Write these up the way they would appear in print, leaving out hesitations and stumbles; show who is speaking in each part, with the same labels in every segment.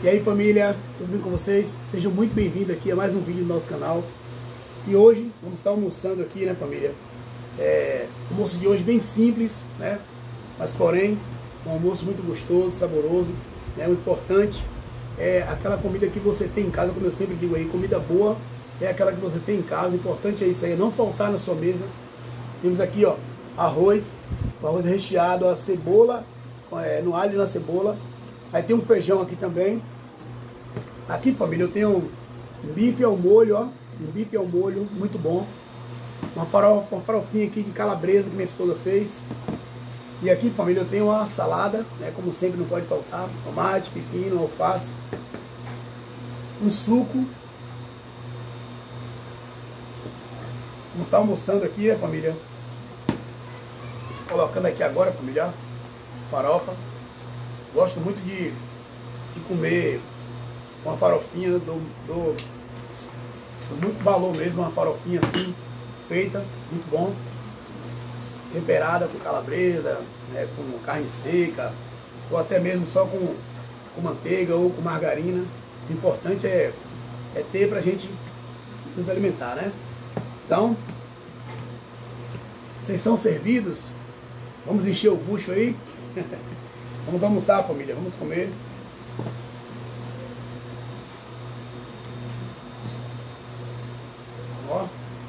Speaker 1: E aí família, tudo bem com vocês? Sejam muito bem-vindos aqui a mais um vídeo do nosso canal. E hoje vamos estar almoçando aqui, né família? O almoço de hoje bem simples, né? Mas porém, um almoço muito gostoso, saboroso, né? O importante é aquela comida que você tem em casa, como eu sempre digo aí, comida boa é aquela que você tem em casa. O importante é isso aí, não faltar na sua mesa. Temos aqui, ó, arroz, o arroz recheado, a cebola, no alho e na cebola. Aí tem um feijão aqui também. Aqui, família, eu tenho um bife ao molho, ó. Um bife ao molho, muito bom. Uma farofinha aqui de calabresa que minha esposa fez. E aqui, família, eu tenho uma salada, né? Como sempre, não pode faltar. Tomate, pepino, alface. Um suco. Vamos estar almoçando aqui, né, família? Colocando aqui agora, família, ó, farofa. Gosto muito de comer uma farofinha, dou muito valor mesmo, uma farofinha assim, feita, muito bom. Temperada com calabresa, né, com carne seca, ou até mesmo só com manteiga ou com margarina. O importante é ter pra gente nos alimentar, né? Então, vocês são servidos? Vamos encher o bucho aí? Vamos almoçar, família, vamos comer. Ó.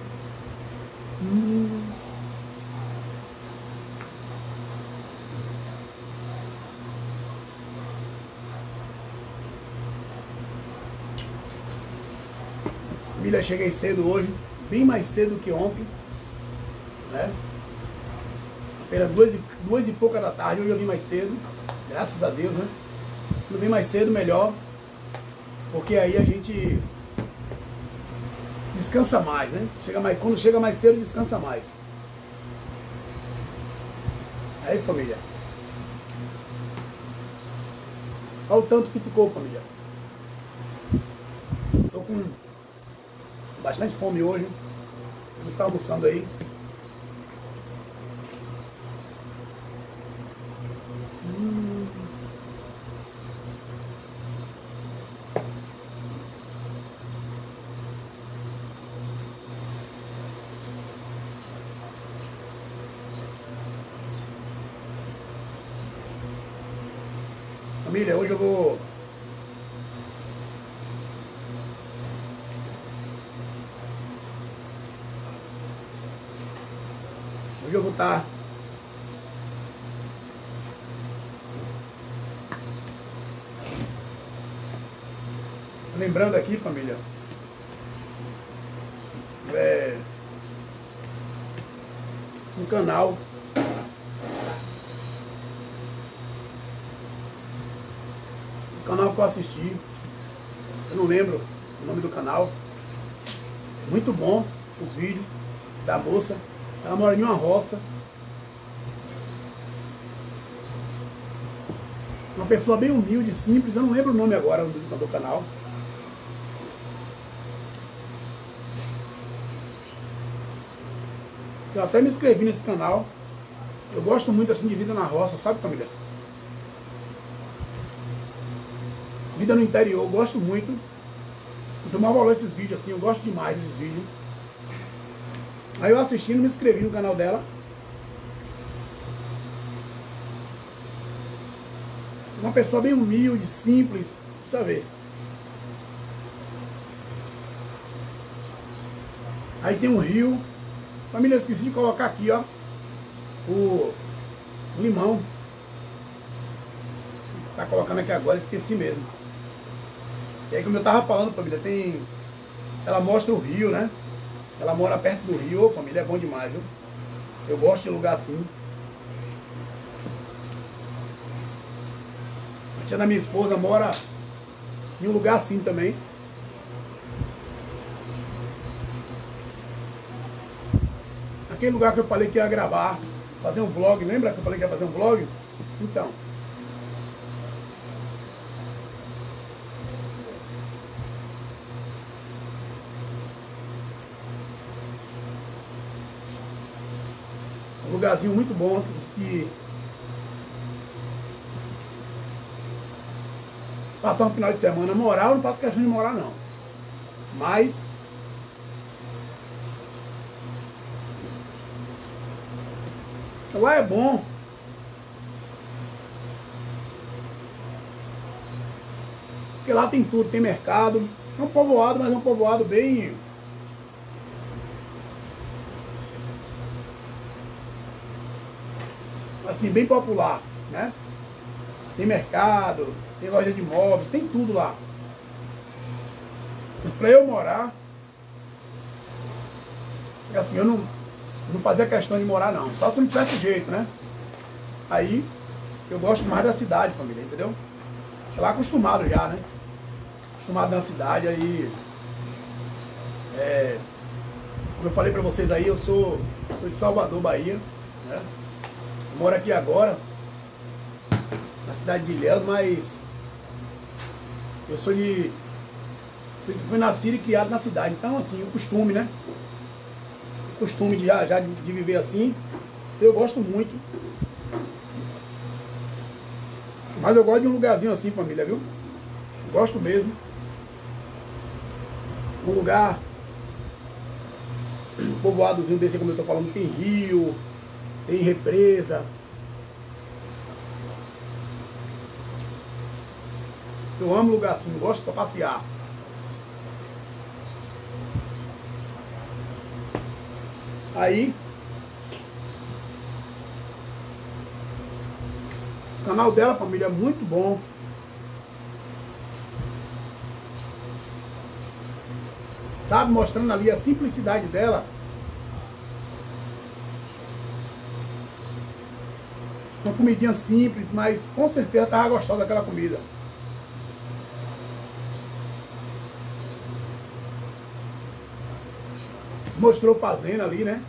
Speaker 1: Família, cheguei cedo hoje, bem mais cedo que ontem, né? Apenas duas e pouca da tarde, hoje eu vim mais cedo, graças a Deus, né? Quando vem mais cedo, melhor, porque aí a gente descansa mais, né? Quando chega mais cedo, descansa mais. Aí, família. Olha o tanto que ficou, família. Tô com bastante fome hoje. Vamos estar almoçando aí. Família, hoje eu vou estar lembrando aqui, família, um canal que eu assisti, eu não lembro o nome do canal, muito bom os vídeos da moça, ela mora em uma roça, uma pessoa bem humilde, simples, eu não lembro o nome agora do canal. Eu até me inscrevi nesse canal, eu gosto muito assim de vida na roça, sabe, família? Vida no interior, eu gosto muito. Eu dou maior valor a esses vídeos assim, eu gosto demais desses vídeos. Aí eu assistindo, me inscrevi no canal dela. Uma pessoa bem humilde, simples, você precisa ver. Aí tem um rio. Família, eu esqueci de colocar aqui, ó, o limão. Tá colocando aqui agora, esqueci mesmo. E aí, como eu tava falando, família, ela mostra o rio, né? Ela mora perto do rio. Ô, família, é bom demais, viu? Eu gosto de lugar assim. A tia da minha esposa mora em um lugar assim também. Aquele lugar que eu falei que ia gravar, fazer um vlog, lembra que eu falei que ia fazer um vlog? Então. Um lugarzinho muito bom que passar um final de semana. Morar, eu não faço questão de morar, não. Mas lá é bom. Porque lá tem tudo, tem mercado. É um povoado, mas é um povoado bem... assim, bem popular, né? Tem mercado, tem loja de imóveis, tem tudo lá. Mas para eu morar, assim, eu não fazia questão de morar, não. Só se não tivesse jeito, né? Aí, eu gosto mais da cidade, família, entendeu? Lá acostumado já, né? Acostumado na cidade, aí... como eu falei pra vocês aí, eu sou de Salvador, Bahia, né? Eu moro aqui agora, na cidade de Ilhéus, mas... eu sou de... fui nascido e criado na cidade, então assim, o costume, né? O costume de já de viver assim, eu gosto muito. Mas eu gosto de um lugarzinho assim, família, viu? Gosto mesmo. Um lugar, um povoadozinho desse, como eu tô falando, tem rio, tem represa. Eu amo lugar assim, gosto para passear. Aí, o canal dela, família, é muito bom. Sabe, mostrando ali a simplicidade dela. Uma comidinha simples, mas com certeza tava gostosa daquela comida. Mostrou fazendo ali, né?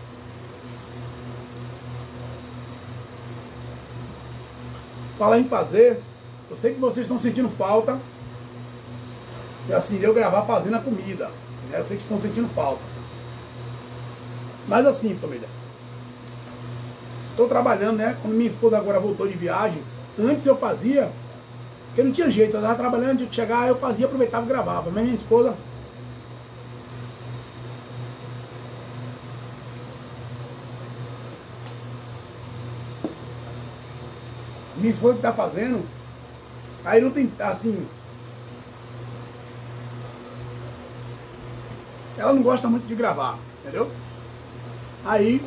Speaker 1: Falar em fazer, eu sei que vocês estão sentindo falta, assim, eu gravar fazendo a comida, né? Eu sei que estão sentindo falta. Mas assim, família, estou trabalhando, né? Quando minha esposa agora voltou de viagem, antes eu fazia, porque não tinha jeito, eu estava trabalhando, de chegar, eu fazia, aproveitava e gravava. Mas minha esposa... minha esposa que está fazendo, aí não tem, assim... ela não gosta muito de gravar, entendeu? Aí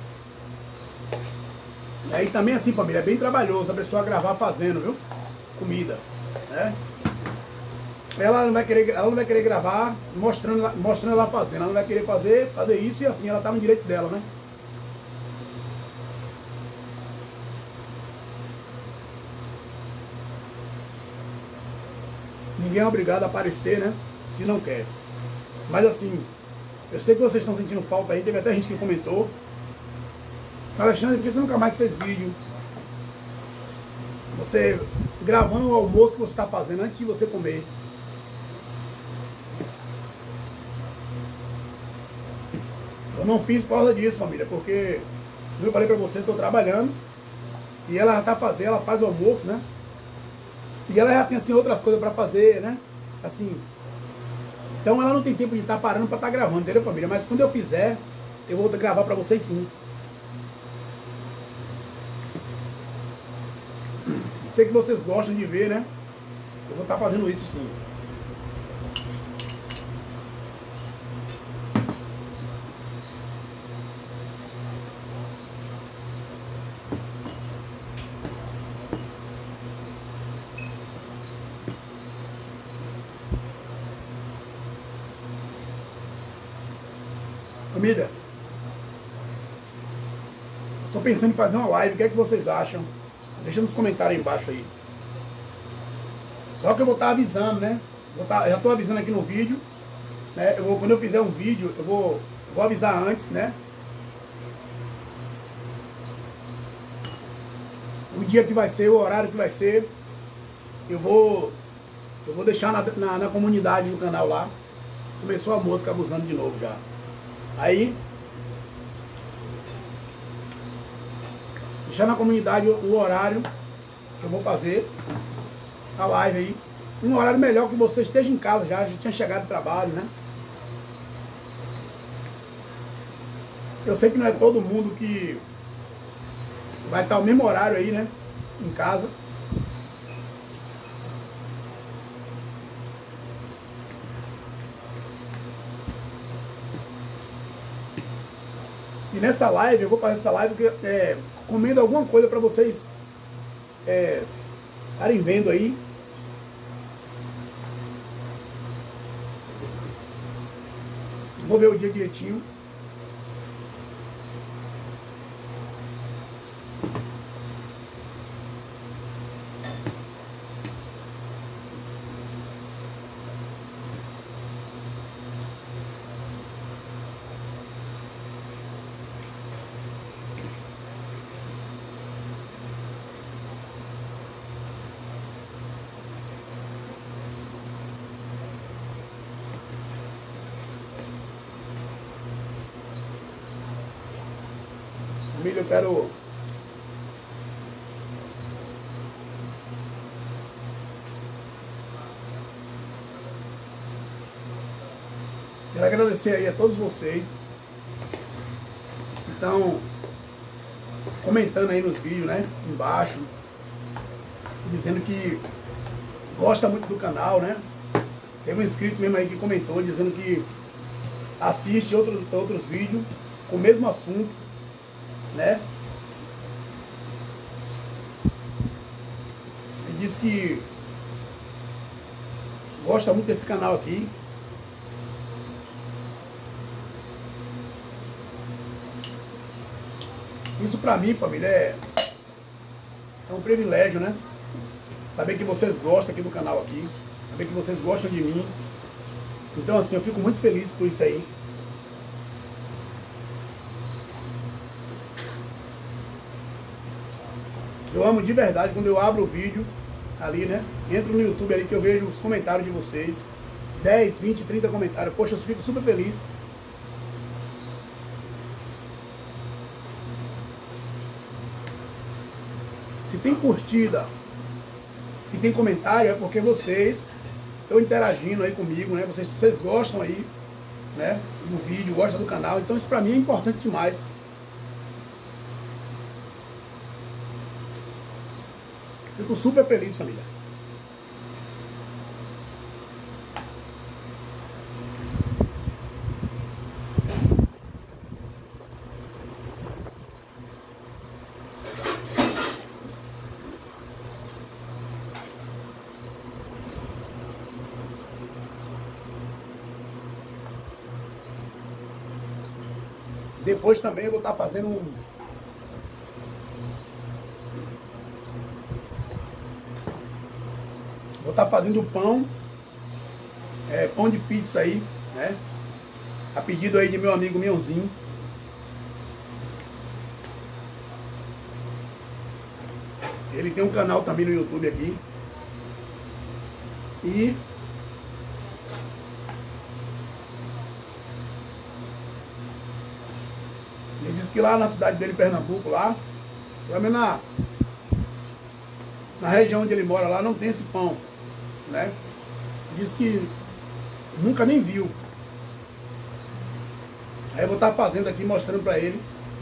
Speaker 1: também assim, família, é bem trabalhoso a pessoa gravar fazendo, viu? Comida, né? Ela não vai querer gravar mostrando ela fazendo. Ela não vai querer fazer isso e assim, ela tá no direito dela, né? Ninguém é obrigado a aparecer, né? Se não quer. Mas assim, eu sei que vocês estão sentindo falta aí. Teve até gente que comentou: Alexandre, por que você nunca mais fez vídeo? Você gravando o almoço que você está fazendo antes de você comer. Eu não fiz por causa disso, família, porque, como eu falei pra você, eu tô trabalhando e ela já tá fazendo, ela faz o almoço, né? E ela já tem assim outras coisas pra fazer, né? Assim, então ela não tem tempo de estar parando pra estar gravando, entendeu, família? Mas quando eu fizer, eu vou gravar pra vocês sim. Sei que vocês gostam de ver, né? Eu vou estar fazendo isso sim. Família, tô pensando em fazer uma live, o que é que vocês acham? Deixa nos comentários aí embaixo aí. Só que eu vou estar avisando, né? Já estou avisando aqui no vídeo, né? Quando eu fizer um vídeo, eu vou avisar antes, né? O dia que vai ser, o horário que vai ser. Eu vou deixar na comunidade do canal lá. Começou a música abusando de novo já. Aí, deixar na comunidade o horário que eu vou fazer a live aí. um horário melhor que você esteja em casa já tinha chegado do trabalho, né? Eu sei que não é todo mundo que vai estar o mesmo horário aí, né? Em casa. E nessa live, eu vou fazer essa live comendo alguma coisa para vocês estarem vendo aí. Vou ver o dia direitinho. Família, eu quero agradecer aí a todos vocês que estão comentando aí nos vídeos, né? Embaixo, dizendo que gosta muito do canal, né? Teve um inscrito mesmo aí que comentou, dizendo que assiste outros vídeos com o mesmo assunto, né? Ele disse que gosta muito desse canal aqui. Isso pra mim, família, é um privilégio, né? Saber que vocês gostam aqui do canal aqui. Saber que vocês gostam de mim. Então assim, eu fico muito feliz por isso aí. Eu amo de verdade quando eu abro o vídeo ali, né? Entro no YouTube ali que eu vejo os comentários de vocês. 10, 20, 30 comentários. Poxa, eu fico super feliz. Se tem curtida e tem comentário, é porque vocês estão interagindo aí comigo, né? Vocês gostam aí, né? Do vídeo, gostam do canal. Então isso pra mim é importante demais. Fico super feliz, família. Depois também eu vou estar fazendo pão, pão de pizza aí, né? A pedido aí de meu amigo Mionzinho. Ele tem um canal também no YouTube aqui. E ele disse que lá na cidade dele, Pernambuco, lá, pelo menos na região onde ele mora lá, não tem esse pão, né? Diz que nunca nem viu. Aí eu vou estar fazendo aqui, mostrando pra ele.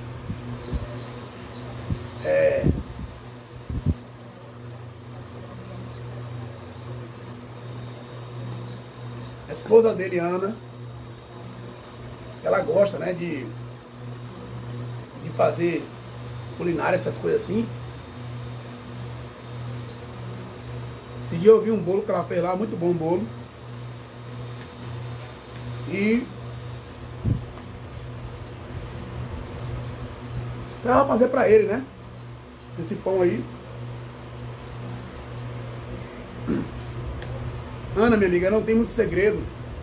Speaker 1: A esposa dele, Ana, ela gosta, né, de fazer culinária, essas coisas assim. Esse dia eu vi um bolo que ela fez lá, muito bom o bolo. E pra ela fazer pra ele, né? Esse pão aí. Ana, minha amiga, não tem muito segredo.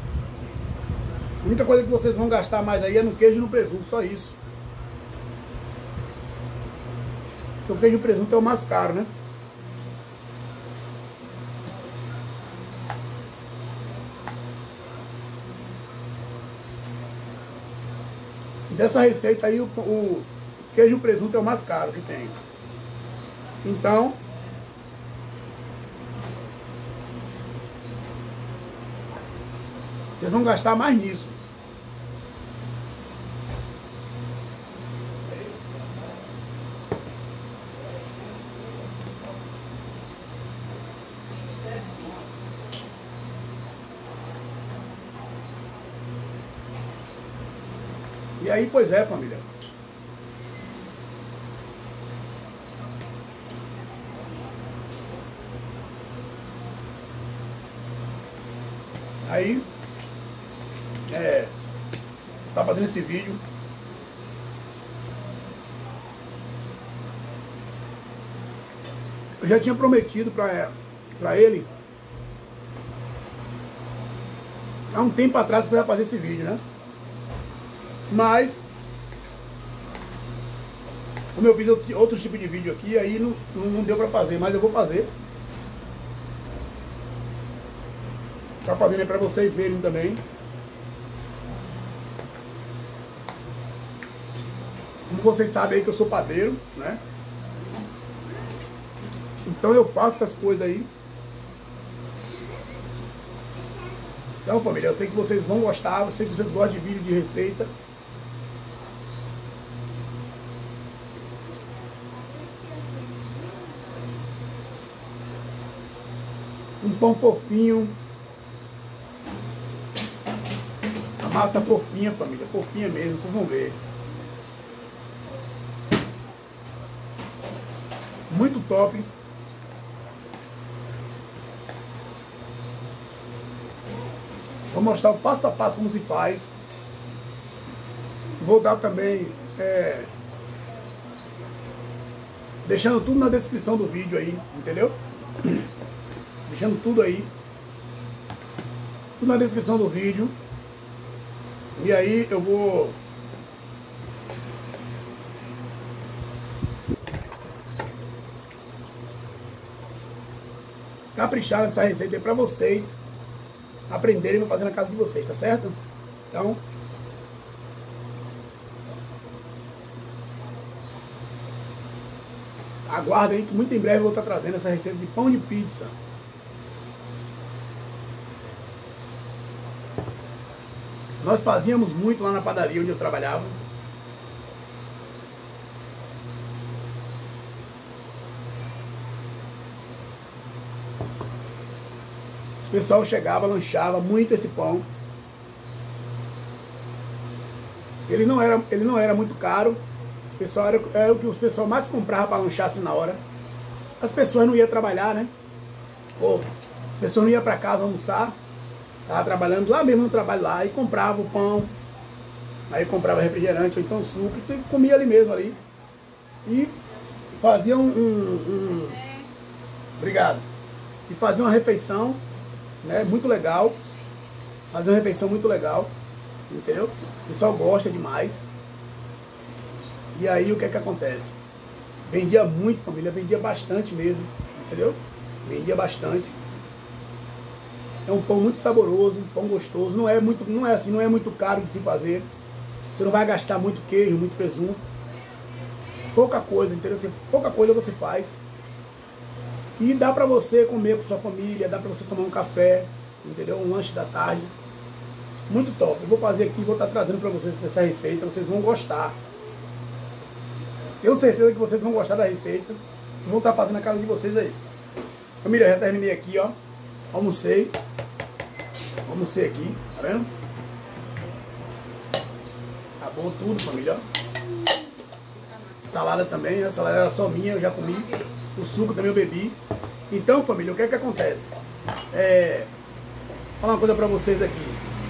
Speaker 1: A única coisa que vocês vão gastar mais aí é no queijo e no presunto, só isso. Porque o queijo e o presunto é o mais caro, né? Dessa receita aí, o queijo e o presunto é o mais caro que tem. Então, Vocês vão gastar mais nisso. E aí, pois é, família. Aí, tá fazendo esse vídeo. Eu já tinha prometido pra ele, há um tempo atrás, que eu ia fazer esse vídeo, né? Mas, como eu fiz outro tipo de vídeo aqui, aí não deu pra fazer, mas eu vou fazer. Tá fazendo aí pra vocês verem também. Como vocês sabem aí que eu sou padeiro, né? Então eu faço essas coisas aí. Então, família, eu sei que vocês vão gostar, eu sei que vocês gostam de vídeo de receita. Um pão fofinho. A massa fofinha, família, fofinha mesmo, vocês vão ver. Muito top. Vou mostrar o passo a passo como se faz. Vou dar também, deixando tudo na descrição do vídeo aí, entendeu? Deixando tudo aí. Tudo na descrição do vídeo. E aí eu vou caprichar nessa receita aí pra vocês aprenderem a fazer na casa de vocês, tá certo? Então, aguardem aí que muito em breve eu vou estar trazendo essa receita de pão de pizza. Nós fazíamos muito lá na padaria onde eu trabalhava. O pessoal chegava, lanchava muito esse pão. Ele não era muito caro. O pessoal era o que os pessoal mais comprava para lanchar assim na hora. As pessoas não iam trabalhar, né? Ou as pessoas não iam para casa almoçar. Estava trabalhando lá mesmo no trabalho lá e comprava o pão. Aí comprava refrigerante ou então suco e comia ali mesmo ali. E fazia Obrigado. E fazia uma refeição, né, muito legal. Fazia uma refeição muito legal. Entendeu? O pessoal gosta demais. E aí o que é que acontece? Vendia muito, família, vendia bastante mesmo. Entendeu? Vendia bastante. É um pão muito saboroso, um pão gostoso. Não é muito caro de se fazer. Você não vai gastar muito queijo, muito presunto. Pouca coisa, entendeu? Pouca coisa você faz. E dá pra você comer com sua família, dá pra você tomar um café, entendeu? Um lanche da tarde. Muito top. Eu vou fazer aqui, vou estar trazendo pra vocês essa receita, vocês vão gostar. Tenho certeza que vocês vão gostar da receita. E vão estar fazendo na casa de vocês aí. Família, já terminei aqui, ó. Almocei. Almocei aqui, tá vendo? Tá bom tudo, família, ó. Salada também, a salada era só minha, eu já comi. O suco também eu bebi. Então, família, o que é que acontece? Vou falar uma coisa pra vocês aqui.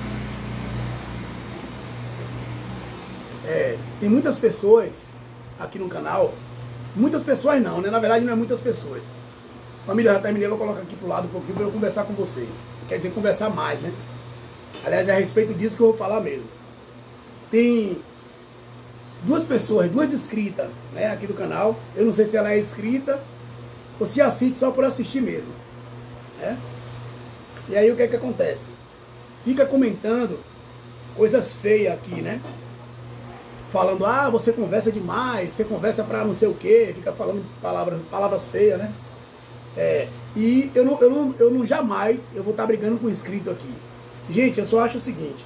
Speaker 1: Tem muitas pessoas aqui no canal. Muitas pessoas não, né? Na verdade não é muitas pessoas. Família, já terminei, vou colocar aqui pro lado um pouquinho para eu conversar com vocês. Quer dizer, conversar mais, né? Aliás, é a respeito disso que eu vou falar mesmo. Tem duas pessoas, duas inscritas, né, aqui do canal. Eu não sei se ela é inscrita ou se assiste só por assistir mesmo, né? E aí o que é que acontece? Fica comentando coisas feias aqui, né? Falando, você conversa demais, você conversa pra não sei o que, fica falando palavras feias, né? E eu não jamais eu vou estar brigando com inscrito aqui. Gente, eu só acho o seguinte,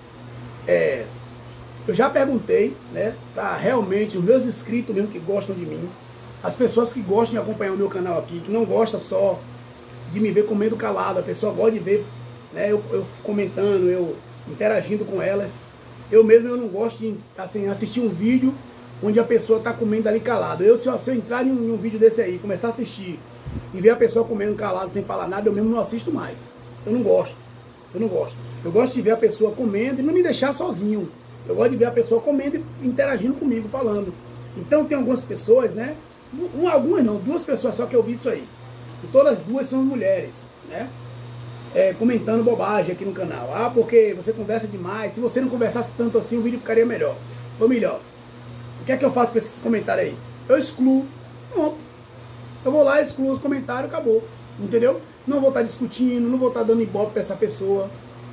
Speaker 1: eu já perguntei, né, para realmente os meus inscritos mesmo que gostam de mim, as pessoas que gostam de acompanhar o meu canal aqui, que não gostam só de me ver comendo calado, a pessoa gosta de ver, né, eu comentando, eu interagindo com elas. Eu mesmo não gosto de assim, assistir um vídeo onde a pessoa está comendo ali calado. Se eu entrar em um vídeo desse aí, começar a assistir e ver a pessoa comendo calado sem falar nada, eu mesmo não assisto mais. Eu não gosto. Eu não gosto. Eu gosto de ver a pessoa comendo e não me deixar sozinho. Eu gosto de ver a pessoa comendo e interagindo comigo, falando. Então tem algumas pessoas, né? Algumas não, duas pessoas só que eu vi isso aí. E todas as duas são mulheres, né? Comentando bobagem aqui no canal. Ah, porque você conversa demais. Se você não conversasse tanto assim, o vídeo ficaria melhor. Ou melhor. O que é que eu faço com esses comentários aí? Eu excluo. Pronto. Eu vou lá, excluo os comentários, acabou. Entendeu? Não vou estar discutindo, não vou estar dando ibope para essa pessoa.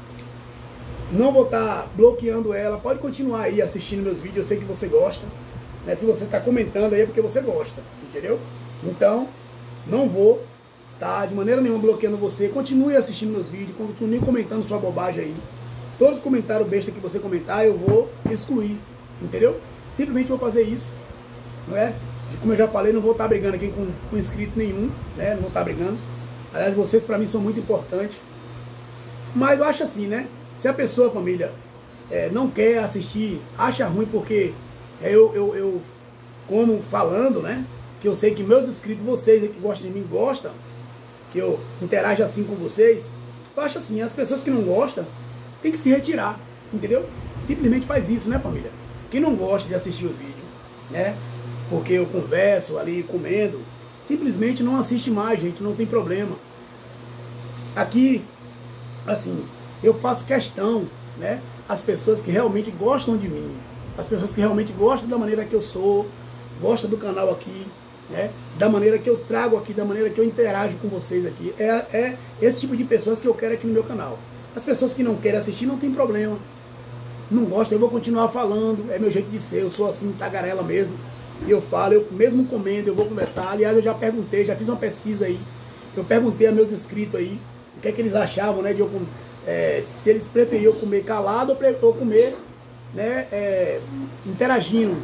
Speaker 1: Não vou estar bloqueando ela. Pode continuar aí assistindo meus vídeos. Eu sei que você gosta. Né? Se você está comentando aí é porque você gosta. Entendeu? Então, não vou tá de maneira nenhuma bloqueando você. Continue assistindo meus vídeos, continue comentando sua bobagem aí. Todos os comentários besta que você comentar, eu vou excluir, entendeu? Simplesmente vou fazer isso, não é? Como eu já falei, não vou estar brigando aqui com inscrito nenhum, né? Não vou estar brigando. Aliás, vocês para mim são muito importantes. Mas eu acho assim, né? Se a pessoa, família, não quer assistir, acha ruim porque eu como falando, né? Que eu sei que meus inscritos, vocês que gostam de mim, gostam, que eu interajo assim com vocês, eu acho assim, as pessoas que não gostam, tem que se retirar, entendeu? Simplesmente faz isso, né, família? Quem não gosta de assistir o vídeo, né, porque eu converso ali, comendo, simplesmente não assiste mais, gente, não tem problema. Aqui, assim, eu faço questão, né, as pessoas que realmente gostam de mim, as pessoas que realmente gostam da maneira que eu sou, gostam do canal aqui, né? Da maneira que eu trago aqui, da maneira que eu interajo com vocês aqui. É esse tipo de pessoas que eu quero aqui no meu canal. As pessoas que não querem assistir não tem problema. Não gostam, eu vou continuar falando. É meu jeito de ser, eu sou assim, tagarela mesmo. E eu falo, eu mesmo comendo, eu vou conversar. Aliás, eu já perguntei, já fiz uma pesquisa aí. Eu perguntei a meus inscritos aí o que é que eles achavam, né? Se eles preferiam comer calado ou comer, né, interagindo.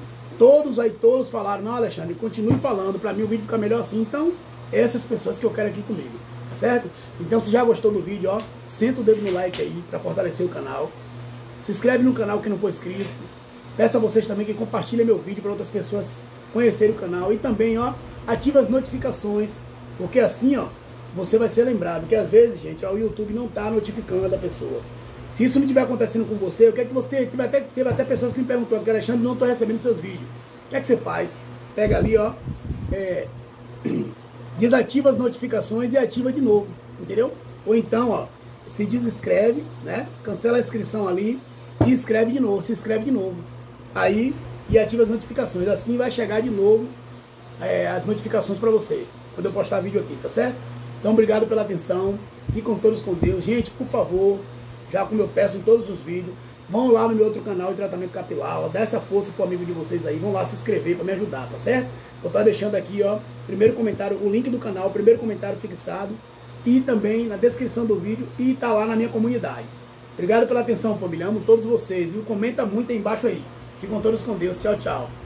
Speaker 1: Todos falaram, não, Alexandre, continue falando, pra mim o vídeo fica melhor assim. Então, essas pessoas que eu quero aqui comigo, tá certo? Então, se já gostou do vídeo, ó, senta o dedo no like aí, pra fortalecer o canal. Se inscreve no canal que não for inscrito. Peço a vocês também que compartilhem meu vídeo para outras pessoas conhecerem o canal. E também, ó, ativa as notificações, porque assim, ó, você vai ser lembrado. Porque às vezes, gente, ó, o YouTube não tá notificando a pessoa. Se isso não estiver acontecendo com você, o que é que você... Teve até pessoas que me perguntaram, Alexandre, não estou recebendo seus vídeos. O que é que você faz? Pega ali, ó, desativa as notificações e ativa de novo, entendeu? Ou então, ó, se desinscreve, né? Cancela a inscrição ali e escreve de novo, se inscreve de novo. Aí, e ativa as notificações. Assim vai chegar de novo as notificações para você, quando eu postar vídeo aqui, tá certo? Então, obrigado pela atenção. Fiquem todos com Deus. Gente, por favor, já como eu peço em todos os vídeos, vão lá no meu outro canal de tratamento capilar, ó, dá essa força pro amigo de vocês aí, vão lá se inscrever para me ajudar, tá certo? Vou estar deixando aqui, ó, primeiro comentário, o link do canal, primeiro comentário fixado, e também na descrição do vídeo, e tá lá na minha comunidade. Obrigado pela atenção, família, amo todos vocês, viu? Comenta muito aí embaixo aí. Fiquem todos com Deus, tchau, tchau.